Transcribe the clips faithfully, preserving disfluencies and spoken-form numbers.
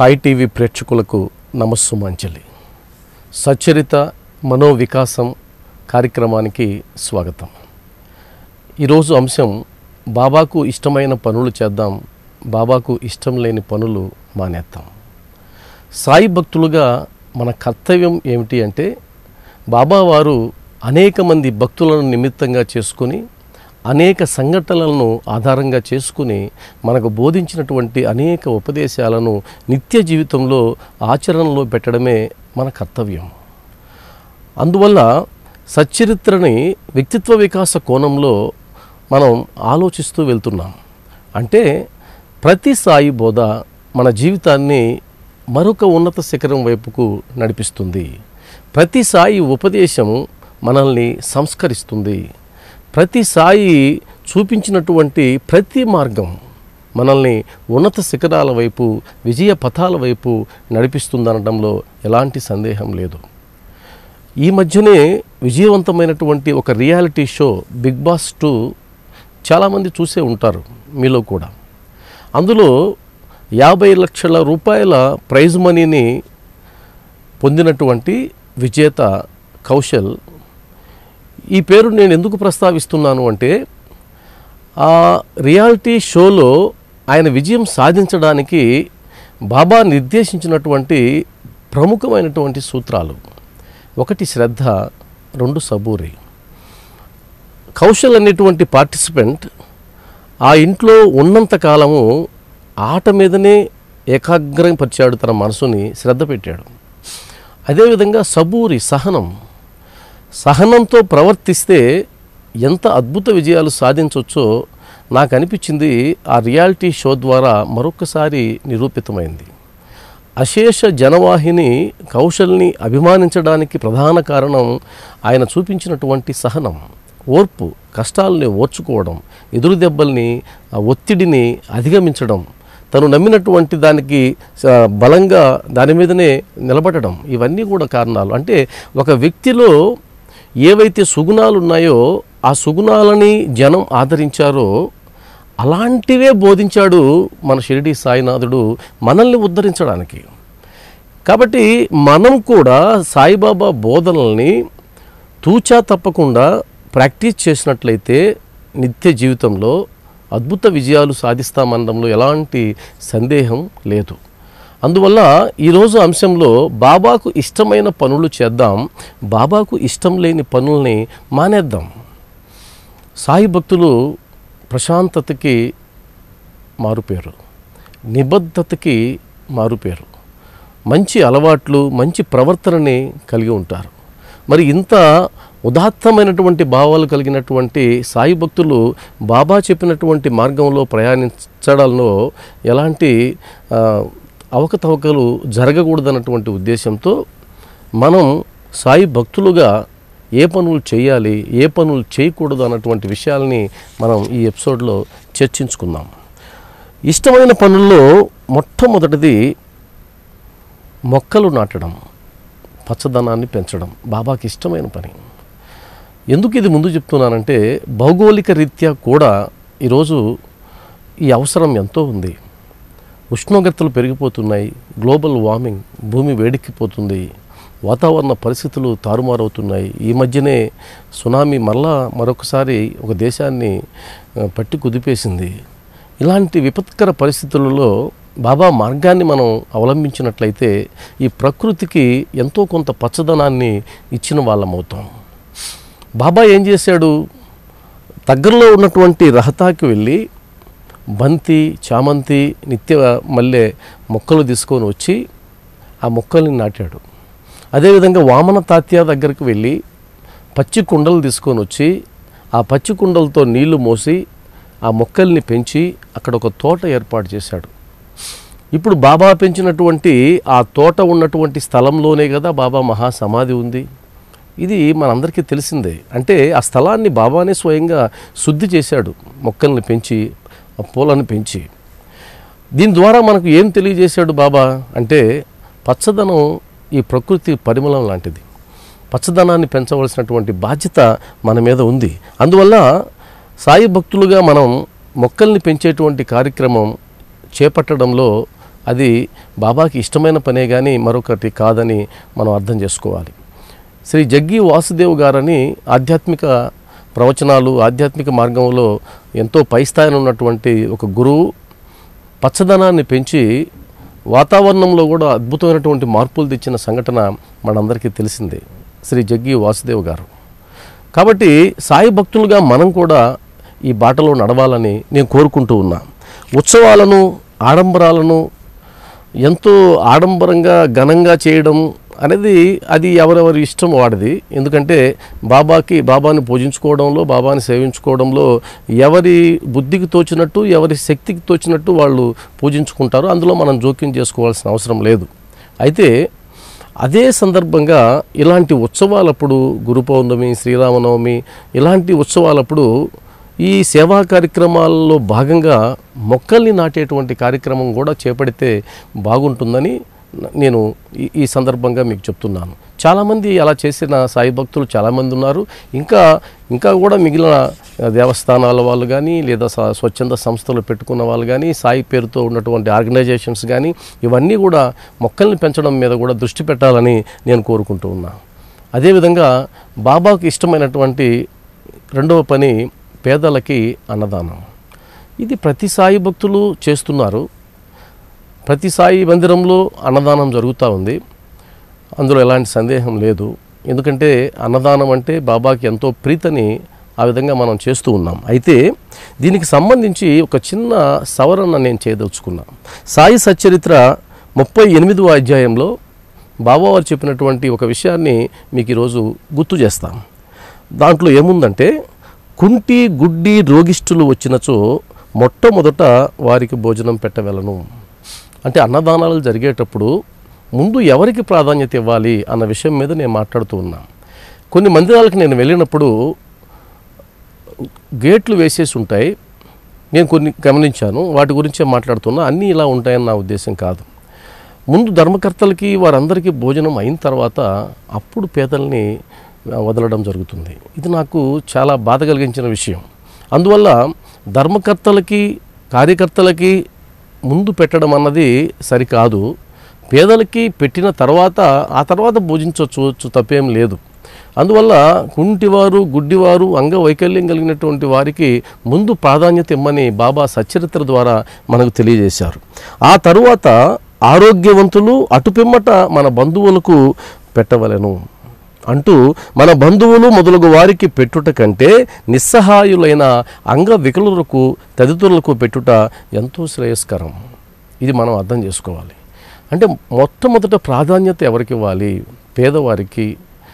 Sai TV ప్రేక్షకులకు నమస్సుమాంజలి. సచ్చరిత మనోవికాసం కార్యక్రమానికి స్వాగతం. ఈరోజు అంశం బాబాకు ఇష్టమైన పనులు చేద్దాం, బాబాకు ఇష్టం లేని పనులు మానేద్దాం. సాయి భక్తులుగా మన కర్తవ్యం ఏమిటి అంటే, బాబా వారు అనేక మంది భక్తులను నిమిత్తంగా చేసుకుని అనేక సంఘటనలను ఆధారంగా చేసుకుని మనకు బోధించినటువంటి అనేక ఉపదేశాలను నిత్య జీవితంలో ఆచరణలో పెట్టడమే మన కర్తవ్యం. అందువల్ల సచ్చరిత్రని వ్యక్తిత్వ వికాస కోణంలో మనం ఆలోచిస్తూ వెళ్తున్నాం. అంటే ప్రతి సాయి బోధ మన జీవితాన్ని మరొక ఉన్నత శిఖరం వైపుకు నడిపిస్తుంది. ప్రతి సాయి ఉపదేశం మనల్ని సంస్కరిస్తుంది. ప్రతి సాయి చూపించినటువంటి ప్రతి మార్గం మనల్ని ఉన్నత శిఖరాల వైపు, విజయ పథాల వైపు నడిపిస్తుందనడంలో ఎలాంటి సందేహం లేదు. ఈ మధ్యనే విజయవంతమైనటువంటి ఒక reality show Bigg Boss two చాలామంది చూసే ఉంటారు, మీలో కూడా. అందులో యాభై లక్షల రూపాయల ప్రైజ్ మనీని పొందినటువంటి విజేత కౌశల్. ఈ పేరు నేను ఎందుకు ప్రస్తావిస్తున్నాను అంటే, ఆ రియాలిటీ షోలో ఆయన విజయం సాధించడానికి బాబా నిర్దేశించినటువంటి ప్రముఖమైనటువంటి సూత్రాలు: ఒకటి శ్రద్ధ, రెండు సబూరి. కౌశల్ అనేటువంటి పార్టిసిపెంట్ ఆ ఇంట్లో ఉన్నంత కాలము ఆట మీదనే ఏకాగ్రం పరిచాడు, తన మనసుని శ్రద్ధ పెట్టాడు. అదేవిధంగా సబూరి, సహనం. సహనంతో ప్రవర్తిస్తే ఎంత అద్భుత విజయాలు సాధించవచ్చో నాకు అనిపించింది ఆ రియాలిటీ షో ద్వారా మరొకసారి నిరూపితమైంది. అశేష జనవాహిని కౌశల్ని అభిమానించడానికి ప్రధాన కారణం ఆయన చూపించినటువంటి సహనం, ఓర్పు, కష్టాలని ఓర్చుకోవడం, ఎదురు దెబ్బల్ని, ఒత్తిడిని అధిగమించడం, తను నమ్మినటువంటి దానికి బలంగా దాని మీదనే నిలబడడం, ఇవన్నీ కూడా కారణాలు. అంటే ఒక వ్యక్తిలో ఏవైతే సుగుణాలు ఉన్నాయో ఆ సుగుణాలని జనం ఆదరించారో అలాంటివే బోధించాడు మన షిరిడి సాయినాథుడు మనల్ని ఉద్ధరించడానికి. కాబట్టి మనం కూడా సాయిబాబా బోధనల్ని తూచా తప్పకుండా ప్రాక్టీస్ చేసినట్లయితే నిత్య జీవితంలో అద్భుత విజయాలు సాధిస్తామనడంలో ఎలాంటి సందేహం లేదు. అందువల్ల ఈరోజు అంశంలో బాబాకు ఇష్టమైన పనులు చేద్దాం, బాబాకు ఇష్టం లేని పనుల్ని మానేద్దాం. సాయి భక్తులు ప్రశాంతతకి మారుపేరు, నిబద్ధతకి మారుపేరు, మంచి అలవాట్లు, మంచి ప్రవర్తనని కలిగి ఉంటారు. మరి ఇంత ఉదాత్తమైనటువంటి భావాలు కలిగినటువంటి సాయి భక్తులు బాబా చెప్పినటువంటి మార్గంలో ప్రయాణించడంలో ఎలాంటి అవకతవకలు జరగకూడదన్నటువంటి ఉద్దేశంతో మనం సాయి భక్తులుగా ఏ పనులు చేయాలి, ఏ పనులు చేయకూడదు అన్నటువంటి విషయాల్ని మనం ఈ ఎపిసోడ్లో చర్చించుకుందాం. ఇష్టమైన పనుల్లో మొట్టమొదటిది మొక్కలు నాటడం, పచ్చదనాన్ని పెంచడం. బాబాకి ఇష్టమైన పని. ఎందుకు ఇది ముందు చెప్తున్నానంటే, భౌగోళిక రీత్యా కూడా ఈరోజు ఈ అవసరం ఎంతో ఉంది. ఉష్ణోగ్రతలు పెరిగిపోతున్నాయి, గ్లోబల్ వార్మింగ్, భూమి వేడెక్కిపోతుంది, వాతావరణ పరిస్థితులు తారుమారవుతున్నాయి. ఈ మధ్యనే సునామీ మళ్ళా మరొకసారి ఒక దేశాన్ని పట్టి కుదిపేసింది. ఇలాంటి విపత్కర పరిస్థితులలో బాబా మార్గాన్ని మనం అవలంబించినట్లయితే ఈ ప్రకృతికి ఎంతో కొంత పచ్చదనాన్ని ఇచ్చిన వాళ్ళమవుతాం. బాబా ఏం చేశాడు? దగ్గరలో ఉన్నటువంటి రహతాకి వెళ్ళి బంతి, చామంతి, నిత్య మల్లె మొక్కలు తీసుకొని వచ్చి ఆ మొక్కల్ని నాటాడు. అదేవిధంగా వామన తాత్య దగ్గరికి వెళ్ళి పచ్చి కుండలు తీసుకొని వచ్చి ఆ పచ్చి కుండలతో నీళ్లు మోసి ఆ మొక్కల్ని పెంచి అక్కడ ఒక తోట ఏర్పాటు చేశాడు. ఇప్పుడు బాబా పెంచినటువంటి ఆ తోట ఉన్నటువంటి స్థలంలోనే కదా బాబా మహాసమాధి ఉంది. ఇది మనందరికీ తెలిసిందే. అంటే ఆ స్థలాన్ని బాబానే స్వయంగా శుద్ధి చేశాడు, మొక్కల్ని పెంచి, ఆ పూలను పెంచి. దీని ద్వారా మనకు ఏం తెలియజేశాడు బాబా అంటే, పచ్చదనం ఈ ప్రకృతి పరిమళం లాంటిది. పచ్చదనాన్ని పెంచవలసినటువంటి బాధ్యత మన మీద ఉంది. అందువల్ల సాయి భక్తులుగా మనం మొక్కల్ని పెంచేటువంటి కార్యక్రమం చేపట్టడంలో అది బాబాకి ఇష్టమైన పనే కానీ మరొకటి కాదని మనం అర్థం చేసుకోవాలి. శ్రీ జగ్గి వాసుదేవ్ గారని ఆధ్యాత్మిక ప్రవచనాలు ఆధ్యాత్మిక మార్గంలో ఎంతో పై స్థాయిలో ఉన్నటువంటి ఒక గురువు పచ్చదనాన్ని పెంచి వాతావరణంలో కూడా అద్భుతమైనటువంటి మార్పులు తెచ్చిన సంఘటన మనందరికీ తెలిసిందే, శ్రీ జగ్గి వాసుదేవ్ గారు. కాబట్టి సాయి భక్తులుగా మనం కూడా ఈ బాటలో నడవాలని నేను కోరుకుంటూ ఉన్నా. ఉత్సవాలను ఆడంబరాలను ఎంతో ఆడంబరంగా ఘనంగా చేయడం అనేది అది ఎవరెవరి ఇష్టం వాడిది. ఎందుకంటే బాబాకి బాబాని పూజించుకోవడంలో బాబాని సేవించుకోవడంలో ఎవరి బుద్ధికి తోచినట్టు ఎవరి శక్తికి తోచినట్టు వాళ్ళు పూజించుకుంటారు. అందులో మనం జోక్యం చేసుకోవాల్సిన అవసరం లేదు. అయితే అదే సందర్భంగా ఇలాంటి ఉత్సవాలప్పుడు గురు పౌర్ణమి శ్రీరామనవమి ఇలాంటి ఉత్సవాలప్పుడు ఈ సేవా కార్యక్రమాల్లో భాగంగా మొక్కల్ని నాటేటువంటి కార్యక్రమం కూడా చేపడితే బాగుంటుందని నేను ఈ సందర్భంగా మీకు చెప్తున్నాను. చాలామంది అలా చేసిన సాయి భక్తులు చాలామంది ఉన్నారు. ఇంకా ఇంకా కూడా మిగిలిన దేవస్థానాల వాళ్ళు కానీ లేదా స్వచ్ఛంద సంస్థలు పెట్టుకున్న వాళ్ళు కానీ సాయి పేరుతో ఉన్నటువంటి ఆర్గనైజేషన్స్ కానీ ఇవన్నీ కూడా మొక్కల్ని పెంచడం మీద కూడా దృష్టి పెట్టాలని నేను కోరుకుంటూ ఉన్నా. అదేవిధంగా బాబాకు ఇష్టమైనటువంటి రెండవ పని పేదలకి అన్నదానం. ఇది ప్రతి సాయి భక్తులు చేస్తున్నారు. ప్రతి సాయి మందిరంలో అన్నదానం జరుగుతూ ఉంది. అందులో ఎలాంటి సందేహం లేదు. ఎందుకంటే అన్నదానం అంటే బాబాకి ఎంతో ప్రీతని ఆ విధంగా మనం చేస్తూ ఉన్నాం. అయితే దీనికి సంబంధించి ఒక చిన్న సవరణ నేను చేయదలుచుకున్నా. సాయి సచ్చరిత్ర ముప్పై ఎనిమిదవ అధ్యాయంలో బాబావారు చెప్పినటువంటి ఒక విషయాన్ని మీకు ఈరోజు గుర్తు చేస్తాం. దాంట్లో ఏముందంటే, కుంటి గుడ్డి రోగిష్ఠులు వచ్చినచో మొట్టమొదట వారికి భోజనం పెట్టవలను. అంటే అన్నదానాలు జరిగేటప్పుడు ముందు ఎవరికి ప్రాధాన్యత ఇవ్వాలి అన్న విషయం మీద నేను మాట్లాడుతూ ఉన్నా. కొన్ని మందిరాలకు నేను వెళ్ళినప్పుడు గేట్లు వేసేసి ఉంటాయి. నేను కొన్ని గమనించాను, వాటి గురించే మాట్లాడుతున్నా. అన్నీ ఇలా ఉంటాయని నా ఉద్దేశం కాదు. ముందు ధర్మకర్తలకి వారందరికీ భోజనం అయిన తర్వాత అప్పుడు పేదల్ని వదలడం జరుగుతుంది. ఇది నాకు చాలా బాధ కలిగించిన విషయం. అందువల్ల ధర్మకర్తలకి కార్యకర్తలకి ముందు పెట్టడం అన్నది సరికాదు. పేదలకి పెట్టిన తర్వాత ఆ తర్వాత భోజించవచ్చు, తప్పేం లేదు. అందువల్ల కుంటివారు గుడ్డివారు అంగవైకల్యం కలిగినటువంటి వారికి ముందు ప్రాధాన్యత ఇమ్మని బాబా సచ్చరిత్ర ద్వారా మనకు తెలియజేశారు. ఆ తరువాత ఆరోగ్యవంతులు అటుపిమ్మట మన బంధువులకు పెట్టవలెను అంటూ, మన బంధువులు మొదలగు వారికి పెట్టుట కంటే నిస్సహాయులైన అంగ వికలులకు తదితరులకు పెట్టుట ఎంతో శ్రేయస్కరం. ఇది మనం అర్థం చేసుకోవాలి. అంటే మొట్టమొదట ప్రాధాన్యత ఎవరికి ఇవ్వాలి? పేదవారికి,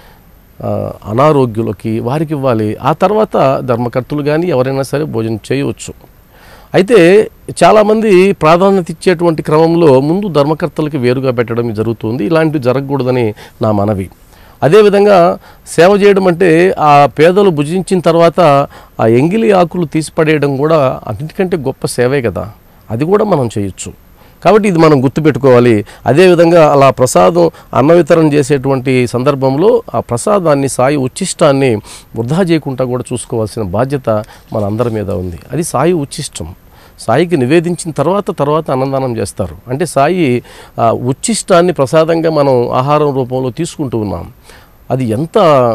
అనారోగ్యులకి, వారికి ఇవ్వాలి. ఆ తర్వాత ధర్మకర్తలు కానీ ఎవరైనా సరే భోజనం చేయవచ్చు. అయితే చాలామంది ప్రాధాన్యత ఇచ్చేటువంటి క్రమంలో ముందు ధర్మకర్తలకి వేరుగా పెట్టడం జరుగుతుంది. ఇలాంటివి జరగకూడదని నా మనవి. అదేవిధంగా సేవ చేయడం అంటే ఆ పేదలు భుజించిన తర్వాత ఆ ఎంగిలి ఆకులు తీసిపడేయడం కూడా అన్నిటికంటే గొప్ప సేవే కదా. అది కూడా మనం చేయొచ్చు. కాబట్టి ఇది మనం గుర్తుపెట్టుకోవాలి. అదేవిధంగా అలా ప్రసాదం అన్న వితరణ చేసేటువంటి సందర్భంలో ఆ ప్రసాదాన్ని సాయి ఉచ్చిష్టాన్ని వృధా చేయకుండా కూడా చూసుకోవాల్సిన బాధ్యత మన అందరి మీద ఉంది. అది సాయి ఉచ్చిష్టం. సాయికి నివేదించిన తర్వాత తర్వాత అన్నదానం చేస్తారు. అంటే సాయి ఉచ్చిష్టాన్ని ప్రసాదంగా మనం ఆహారం రూపంలో తీసుకుంటూ ఉన్నాం. అది ఎంత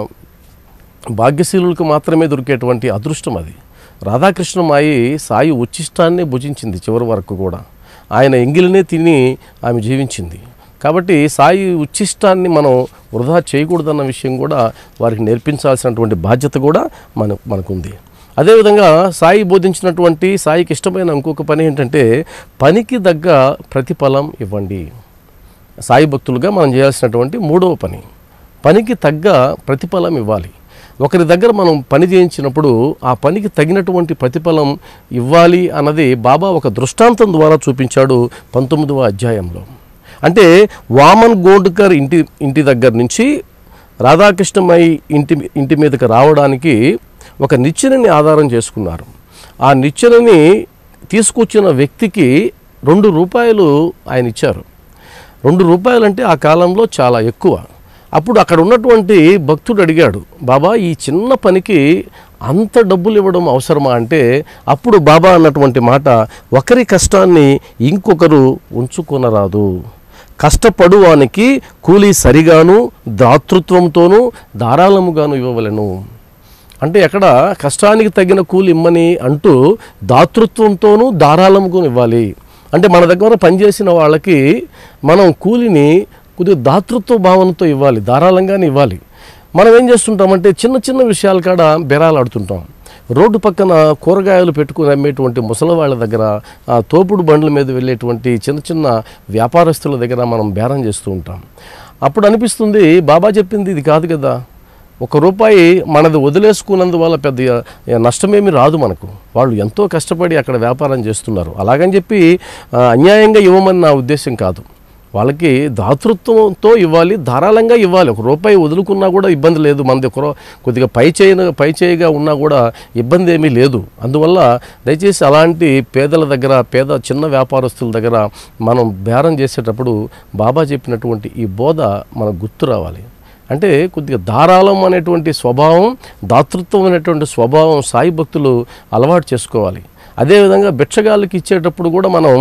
భాగ్యశీలులకు మాత్రమే దొరికేటువంటి అదృష్టం అది. రాధాకృష్ణమాయి సాయి ఉచ్చిష్టాన్ని భుజించింది చివరి వరకు కూడా. ఆయన ఎంగిలినే తిని ఆమె జీవించింది. కాబట్టి సాయి ఉచ్చిష్టాన్ని మనం వృధా చేయకూడదన్న విషయం కూడా వారికి నేర్పించాల్సినటువంటి బాధ్యత కూడా మన మనకుంది. అదేవిధంగా సాయి బోధించినటువంటి సాయికి ఇష్టమైన ఇంకొక పని ఏంటంటే, పనికి తగ్గ ప్రతిఫలం ఇవ్వండి. సాయి భక్తులుగా మనం చేయాల్సినటువంటి మూడవ పని, పనికి తగ్గ ప్రతిఫలం ఇవ్వాలి. ఒకరి దగ్గర మనం పని చేయించినప్పుడు ఆ పనికి తగినటువంటి ప్రతిఫలం ఇవ్వాలి అన్నది బాబా ఒక దృష్టాంతం ద్వారా చూపించాడు పంతొమ్మిదవ అధ్యాయంలో. అంటే వామన్ గోడ్కర్ ఇంటి ఇంటి దగ్గర నుంచి రాధాకృష్ణమయ్య ఇంటి ఇంటి మీదకి రావడానికి ఒక నిచ్చెనని ఆధారం చేసుకున్నారు. ఆ నిచ్చెనని తీసుకొచ్చిన వ్యక్తికి రెండు రూపాయలు ఆయన ఇచ్చారు. రెండు రూపాయలు అంటే ఆ కాలంలో చాలా ఎక్కువ. అప్పుడు అక్కడ ఉన్నటువంటి భక్తుడు అడిగాడు, బాబా ఈ చిన్న పనికి అంత డబ్బులు ఇవ్వడం అవసరమా అంటే అప్పుడు బాబా అన్నటువంటి మాట, ఒకరి కష్టాన్ని ఇంకొకరు ఉంచుకొనరాదు, కష్టపడువానికి కూలి సరిగాను దాతృత్వంతోనూ ధారాళముగాను ఇవ్వవలెను. అంటే ఎక్కడ కష్టానికి తగిన కూలి ఇమ్మని అంటూ దాతృత్వంతోనూ ధారాళముగా ఇవ్వాలి. అంటే మన దగ్గర పనిచేసిన వాళ్ళకి మనం కూలిని కొద్దిగా దాతృత్వ భావనతో ఇవ్వాలి, ధారాళంగానే ఇవ్వాలి. మనం ఏం చేస్తుంటామంటే చిన్న చిన్న విషయాల కాడ బెరాలు ఆడుతుంటాం. రోడ్డు పక్కన కూరగాయలు పెట్టుకుని అమ్మేటువంటి ముసలి వాళ్ళ దగ్గర, ఆ తోపుడు బండ్ల మీద వెళ్ళేటువంటి చిన్న చిన్న వ్యాపారస్తుల దగ్గర మనం బేరం చేస్తూ ఉంటాం. అప్పుడు అనిపిస్తుంది, బాబా చెప్పింది ఇది కాదు కదా, ఒక రూపాయి మనది వదిలేసుకున్నందువల్ల పెద్ద నష్టమేమి రాదు మనకు. వాళ్ళు ఎంతో కష్టపడి అక్కడ వ్యాపారం చేస్తున్నారు. అలాగని చెప్పి అన్యాయంగా ఇవ్వమని నా ఉద్దేశం కాదు. వాళ్ళకి దాతృత్వంతో ఇవ్వాలి, ధారాళంగా ఇవ్వాలి. ఒక రూపాయి వదులుకున్నా కూడా ఇబ్బంది లేదు. మనది ఒక కొద్దిగా పై చేయ పై చేయిగా ఉన్నా కూడా ఇబ్బంది ఏమీ లేదు. అందువల్ల దయచేసి అలాంటి పేదల దగ్గర, పేద చిన్న వ్యాపారస్తుల దగ్గర మనం బేరం చేసేటప్పుడు బాబా చెప్పినటువంటి ఈ బోధ మనకు గుర్తు రావాలి. అంటే కొద్దిగా ధారాళం అనేటువంటి స్వభావం, దాతృత్వం అనేటువంటి స్వభావం సాయి భక్తులు అలవాటు చేసుకోవాలి. అదేవిధంగా భిక్షగాళ్ళకి ఇచ్చేటప్పుడు కూడా మనం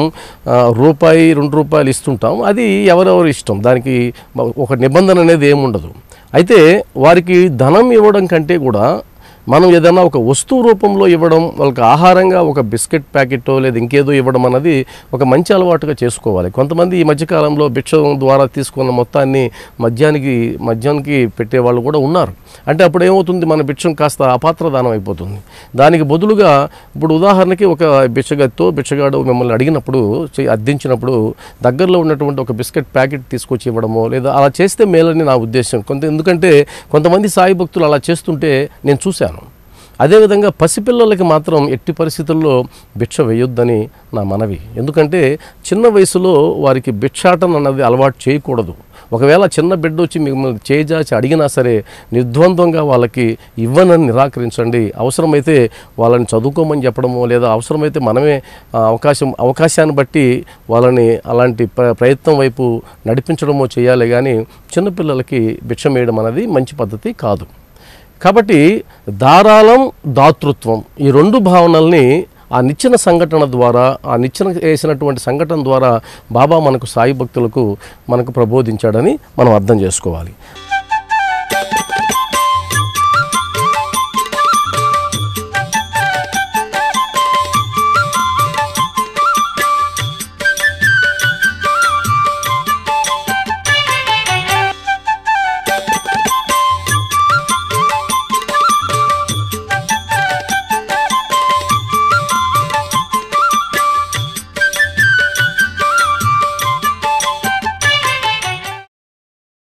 రూపాయి రెండు రూపాయలు ఇస్తుంటాం. అది ఎవరెవరు ఇష్టం, దానికి ఒక నిబంధన అనేది ఏముండదు. అయితే వారికి ధనం ఇవ్వడం కంటే కూడా మనం ఏదైనా ఒక వస్తువు రూపంలో ఇవ్వడం, వాళ్ళకి ఆహారంగా ఒక బిస్కెట్ ప్యాకెట్టో లేదా ఇంకేదో ఇవ్వడం అన్నది ఒక మంచి అలవాటుగా చేసుకోవాలి. కొంతమంది ఈ మధ్యకాలంలో భిక్ష ద్వారా తీసుకున్న మొత్తాన్ని మద్యానికి మద్యానికి పెట్టేవాళ్ళు కూడా ఉన్నారు. అంటే అప్పుడు ఏమవుతుంది, మన భిక్షం కాస్త అపాత్రదానం అయిపోతుంది. దానికి బదులుగా ఇప్పుడు ఉదాహరణకి ఒక బిచ్చగత్తో బిచ్చగాడు మిమ్మల్ని అడిగినప్పుడు, అర్థించినప్పుడు దగ్గరలో ఉన్నటువంటి ఒక బిస్కెట్ ప్యాకెట్ తీసుకొచ్చి ఇవ్వడమో లేదా అలా చేస్తే మేలని నా ఉద్దేశం. కొంత ఎందుకంటే కొంతమంది సాయి భక్తులు అలా చేస్తుంటే నేను చూశాను. అదేవిధంగా పసిపిల్లలకి మాత్రం ఎట్టి పరిస్థితుల్లో భిక్ష వేయొద్దని నా మనవి. ఎందుకంటే చిన్న వయసులో వారికి భిక్షాటన అన్నది అలవాటు చేయకూడదు. ఒకవేళ చిన్న బిడ్డ వచ్చి మిమ్మల్ని చేజాచి అడిగినా సరే నిర్ద్వంద్వంగా వాళ్ళకి ఇవ్వనని నిరాకరించండి. అవసరమైతే వాళ్ళని చదువుకోమని చెప్పడమో లేదా అవసరమైతే మనమే అవకాశం అవకాశాన్ని బట్టి వాళ్ళని అలాంటి ప్రయత్నం వైపు నడిపించడమో చేయాలి. కానీ చిన్నపిల్లలకి భిక్ష వేయడం అనేది మంచి పద్ధతి కాదు. కాబట్టి ధారాళం, దాతృత్వం ఈ రెండు భావనల్ని ఆ నిచ్చెన సంఘటన ద్వారా, ఆ నిచ్చెన వేసినటువంటి సంఘటన ద్వారా బాబా మనకు సాయి భక్తులకు మనకు ప్రబోధించాడని మనం అర్థం చేసుకోవాలి.